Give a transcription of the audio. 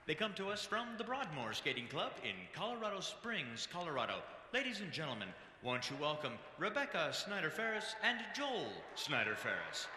They come to us from the Broadmoor Skating Club in Colorado Springs, Colorado. Ladies and gentlemen, won't you welcome Rebecca Snyder-Ferris and Joel Snyder-Ferris.